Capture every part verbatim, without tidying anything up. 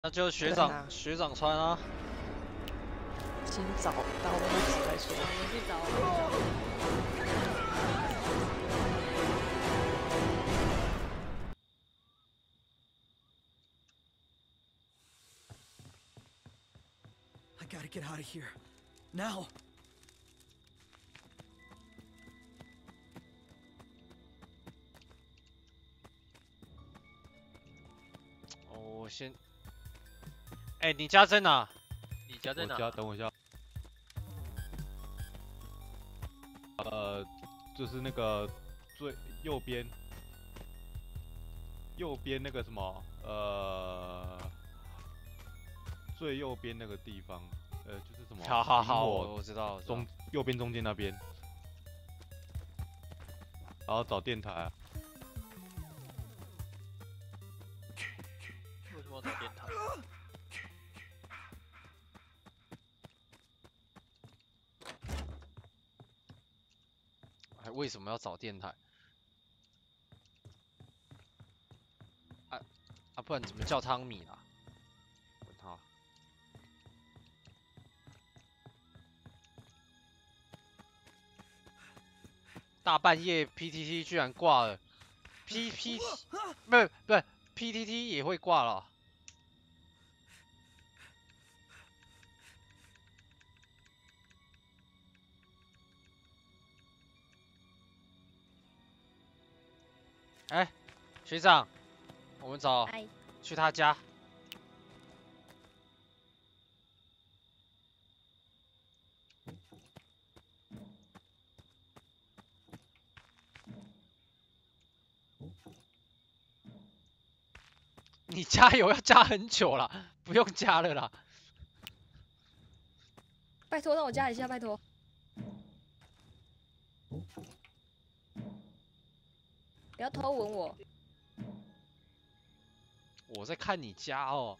那就学长、啊、学长穿啊。 先找到位置再说。 我去找。我 I gotta get out of here now. 哦，我先。哎、欸，你家在哪？ 你家在哪？ 我家，等我一下。呃，就是那个最右边，右边那个什么，呃，最右边那个地方，呃，就是什么？ 好好好，我知道。 中右边中间那边，然后找电台、啊。 为什么要找电台？ 哎，为什么要找电台？啊啊，不然怎么叫汤米啦？问他。大半夜 P T T 居然挂了 ，P P T 不是不是 P T T 也会挂了。 哎，学长，我们走，去他家。你加油要加很久了，不用加了啦。 拜托，让我加一下，拜托。 不要偷吻我！ 我在看你家哦。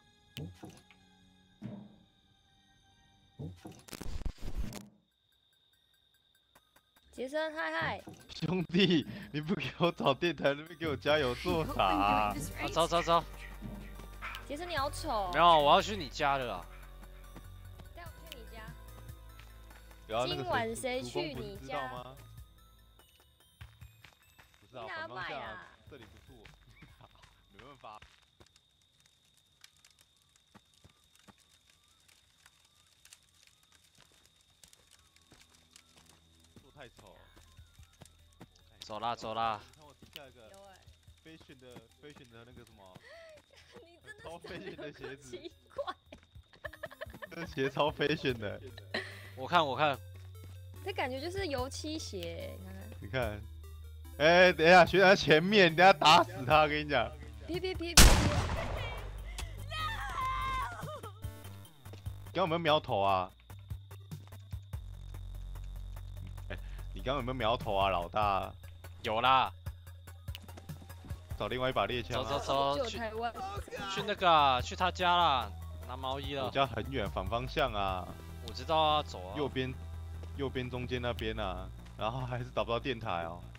杰森，嗨嗨！ 兄弟，你不给我找电台，那边给我加油做啥、啊？ 啊，走走走。 杰森，你好丑。 没有，我要去你家的啦。 带我去你家。 今晚谁去你家？ 不是啊，反方向这里不住，没办法。做太丑。 走啦走啦。 你看我底下一个飞旋的飞旋的那个什么？ 你真的超飞旋的鞋子。 奇怪。 这鞋超飞旋的。 我看我看。 这感觉就是油漆鞋，你看看。 你看。 哎、欸，等一下，学长在前面，等一下打死他！我跟你讲。 别别别别！ 刚刚有没有瞄头啊？哎、欸，你刚刚有没有瞄头啊，老大？ 有啦。 找另外一把猎枪、啊。 走走走，去去那个、啊，去他家啦，拿毛衣了。 我家很远，反方向啊。 我知道啊，走啊。 右边，右边中间那边啊，然后还是找不到电台哦。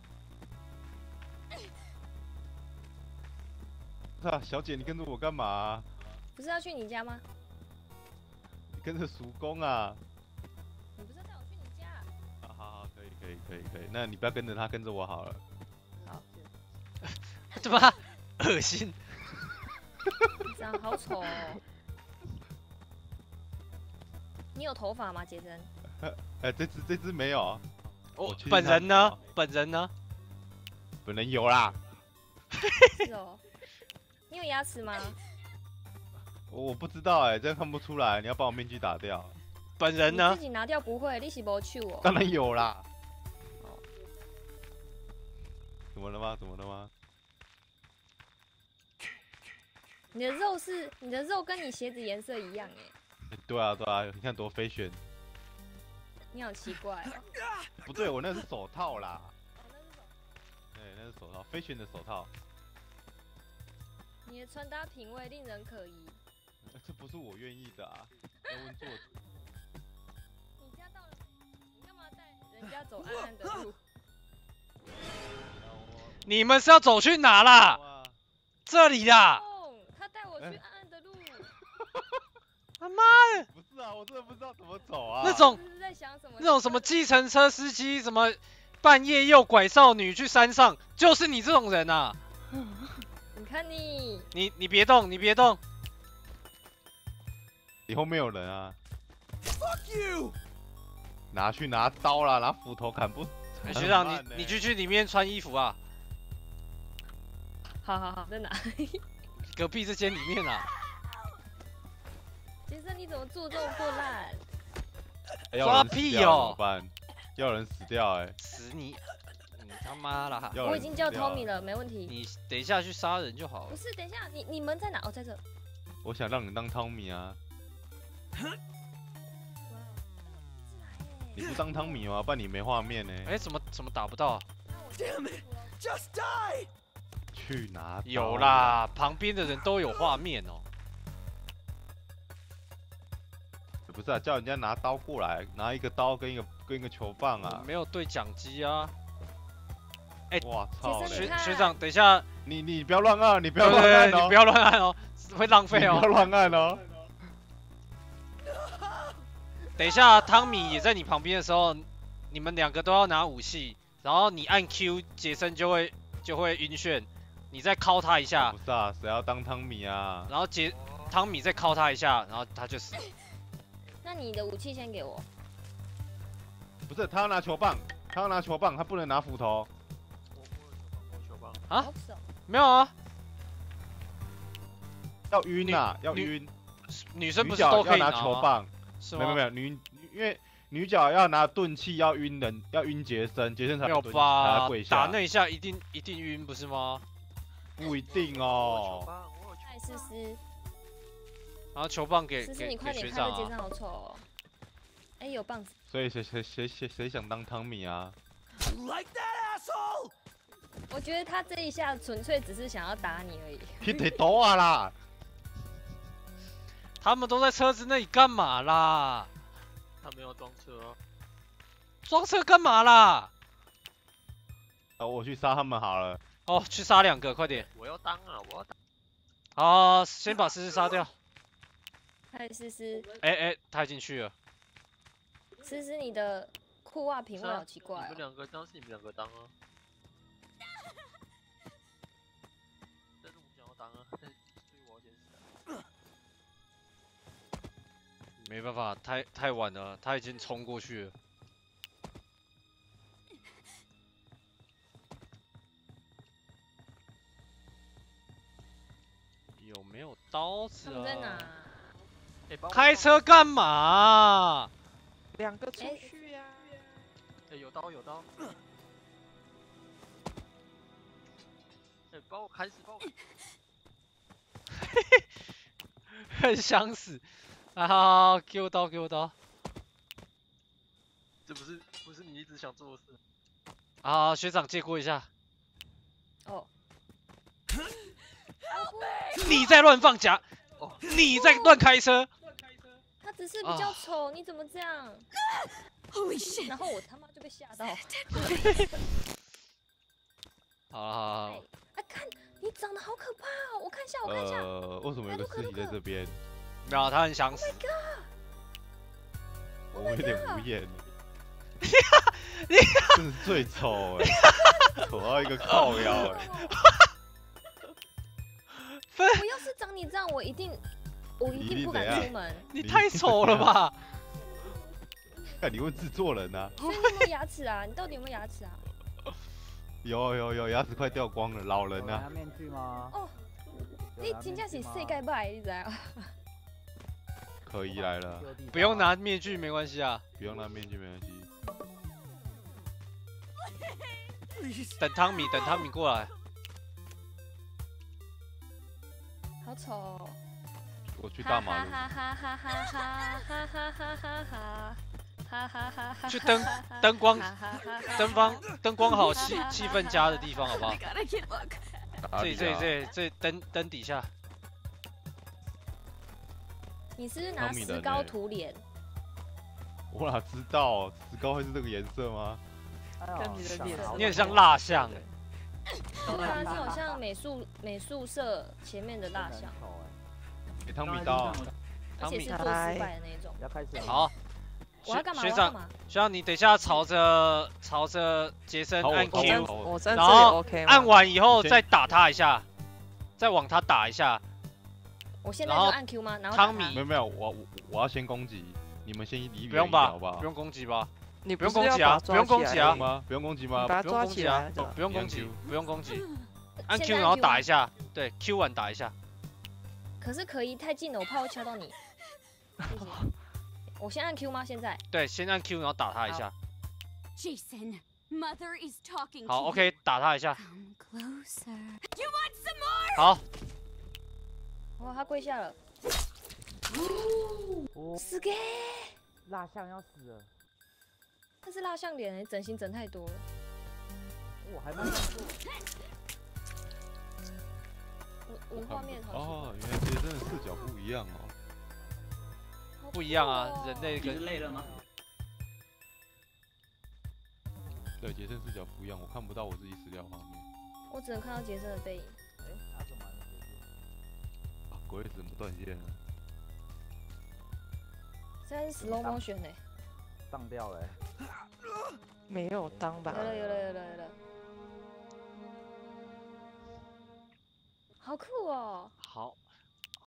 啊，小姐，你跟着我干嘛、啊？ 不是要去你家吗？ 你跟着叔公啊？ 你不是带我去你家？ 啊，好好，可以，可以，可以，可以。那你不要跟着他，跟着我好了。 好。 怎么？恶心。 你长得好丑哦。你有头发吗，杰森？ 哎、欸，这只这只没有。 我本人呢？本人呢？ 本人有啦。 是哦，你有牙齿吗？ 我不知道哎、欸，这样看不出来。你要把我面具打掉。 本人呢？ 你自己拿掉不会，你是没去我。 当然有啦。哦。怎么了吗？怎么了吗？ 你的肉是你的肉跟你鞋子颜色一样哎、 欸。对啊对啊，你看多飞旋。 你好奇怪哦。 不对，我那是手套啦。对，那是手套，飞旋的手套。 你的穿搭品味令人可疑。 这不是我愿意的啊！要问作者。 你家到了，你干嘛带人家走暗暗的路？ 你们是要走去哪啦？这里啦！ 他带我去暗暗的他妈的， 不是啊，我真的不知道怎么走啊。 那种这是在想什么？ 那种什么计程车司机，什么半夜诱拐少女去山上，就是你这种人啊！ 你看你， 你你别动，你别动， 你后面有人啊， Fuck you! 拿去拿刀啦，拿斧头砍不。 哎学长， 很慢欸你你去去里面穿衣服啊， 好好好，在哪？ 隔壁这间里面啊。 杰森，你怎么做这么破烂？ 哎要抓人死掉屁哦怎么办？要人死掉哎、 死你！你他妈啦！ 要人我已经叫死掉 Tommy 了，没问题。 你等一下去杀人就好了。 不是，等一下，你你们在哪？哦，在这。 我想让你当汤米啊，你不当汤米吗？不然你没画面呢、 哎，怎么怎么打不到啊？ Damn it! Just die! 去拿刀有啦，旁边的人都有画面哦。 不是啊，叫人家拿刀过来，拿一个刀跟一个跟一个球棒我啊！ 没有对讲机啊。哎哇操杰森嘞！ 学学长，等一下， 你你不要乱按，你不对对对， 要乱按哦！ 你不要乱按哦，会浪你费哦不要。乱按哦！ 等一下，汤米也在你旁边的时候，你们两个都要拿武器，然后你按 Q，杰森就会就会晕眩，你再敲他一下不，是啊，谁要当汤米啊？ 然后杰汤米再敲他一下，然后他就死。 那你的武器先给我。 不是，他要拿球棒，他要拿球棒，他不能拿斧头。 我球棒， 啊好手没有啊， 要晕呐、要女晕。 女生不女角是都可要拿以拿吗？ 球棒， 是吗？ 没有没有，女因为女角要拿盾器，要晕人，要晕杰森，杰森才没有蹲才吧跪？下。 打那一下一定一定晕不是吗？ 不一定我有球哦。 棒，我有球嗨，思思， 然后球棒给思思， 给你快给学点看，这长啊。 杰森好丑哦。哎，有棒子。 所以谁谁谁谁谁想当汤米啊？ Like that, asshole! 我觉得他这一下纯粹只是想要打你而已。 你得多啊啦！ 他们都在车子那里干嘛啦？ 他没有装车哦。 装车干嘛啦？ 啊，我去杀他们好了。 哦，去杀两个，快点！ 我要当啊，我要当。 啊，先把思思杀掉。 嗨，思思， 哎哎，他进去了。 思思，你的裤袜品味是啊好奇怪哦。 你们两个当是你们两个当啊。但是我想要当啊，但是所以我要先死啊。 没办法，太太晚了，他已经冲过去了。有没有刀子他们在哪啊？？ 哎，帮我开车干嘛？ 两个出哎去呀、 哎，有刀有刀。哎，帮我开始，帮我。 很想死。啊，好好给我刀，给我刀。 这不是不是你一直想做的事。 啊，学长借过一下。 哦， 你在乱放夹， 哦， 你在乱开车。 他只是比较丑，你怎么这样？ Holy shit！ 然后我他妈就被吓到。 好了好了好哎了， 啊，看你长得好可怕哦！我看一下，我看一下。 呃，为什么有个尸体在这边？ 没有，他很想死。 我有点无言。真是最丑哎，丑到一个靠腰哎。 我要是长你这样，我一定，我一一定不敢定怎样出门。 你太丑了吧？ 看你问制作人啊？ 所以你有没有牙齿啊？你到底有没有牙齿啊？ 有有有，牙齿快掉光了，老人啊有拿。面具吗？ 哦， 有拿你真正是面具吗世界败，你知道吗？ 可以来了， 就地不用上拿面具没关系啊， 不用拿面具没关系。 Please. 等汤米，等汤米过来。 好丑哦！ 我去大马路。 哈哈哈哈哈哈哈哈哈哈哈哈哈哈！ 去灯灯光哈哈哈哈灯光灯光好，气气氛佳的地方，好不好？ God, I can't look. 这里这里哪里啊这里这里灯灯底下， 你是不是拿汤米的石膏呢涂脸？ 我哪知道石膏会是这个颜色吗？ 哎呀跟你的脸像你很像蜡像哎。 对啊，你好像美术美术社前面的蜡像。 很丑哎给汤米刀。 哎汤米而且是做失败的那种。 要开始了。 好， 我要干嘛？ 学长， 我要干嘛？ 学长，你等一下朝着朝着杰森按朝我朝 Q， 我我站这里然后 OK 吗？ 按完以后你先再打他一下，再往他打一下。 我现在然后就按 Q 吗？然后汤米打他没有没有，我我我要先攻击，你们先离远一不用吧点好不好？ 不用攻击吧？ 你不用是要攻击啊把他不用抓起来攻击啊不用吗？不用攻击吗你？把他抓不用攻击啊起来的， 不用攻击你按， 不用攻击，按现 Q 在然后打吗一下，对 Q 完打一下。 可是可以太近了，我怕会敲到你。谢谢。我先按 Q 吗？现在？ 对，先按 Q 然后打他一下。 Jason, Mother is talking 好 to ，OK， 打他一下。 you. Come closer. 好， 哇，他跪下了。 哦， 死给！ 蜡像要死了， 那是蜡像脸，整形整太多了。 我还没看过。 我我画面好哦，原来杰森的视角不一样哦。 好不一样啊， 酷哦人类跟累了吗？ 对，杰森视角不一样，我看不到我自己死掉画面。 我只能看到杰森的背影。 哎，他怎么还没结束？ 啊，鬼怎么断线了？ 现在是 slow motion 呢、 当掉了、欸。 没有当吧有？了有了有了有了，好酷哦！ 好，